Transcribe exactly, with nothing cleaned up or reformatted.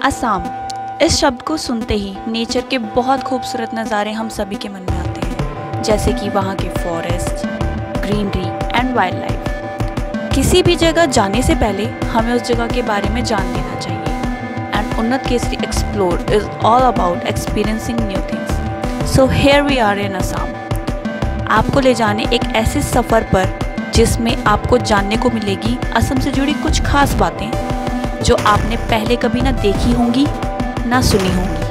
असम। इस शब्द को सुनते ही नेचर के बहुत खूबसूरत नज़ारे हम सभी के मन में आते हैं, जैसे कि वहाँ के forest, greenery and wild life. किसी भी जगह जाने से पहले हमें उस जगह के बारे में जान लेना चाहिए। And Unnat Kesari explore is all about experiencing new things. So here we are in Assam, आपको ले जाने एक ऐसे सफ़र पर जिसमें आपको जानने को मिलेगी असम से जुड़ी कुछ खास बातें जो आपने पहले कभी ना देखी होंगी ना सुनी होंगी।